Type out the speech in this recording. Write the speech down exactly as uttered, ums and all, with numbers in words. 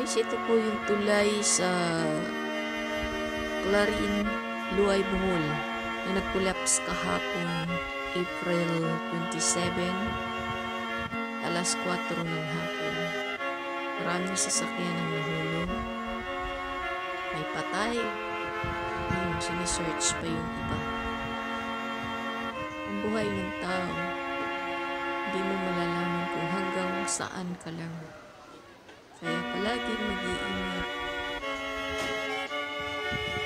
Guys, ito po yung tulay sa Clarin, Luay, Bohol na nag-collapse kahapon April twenty-seventh, alas kwatro ng hapon. Maraming sasakyan ang nahulog. May patay. Ngayon, sinisearch pa yung iba. Ang buhay ng tao, hindi mo malalaman kung hanggang saan ka lang. Kaya palaging mag-iingat.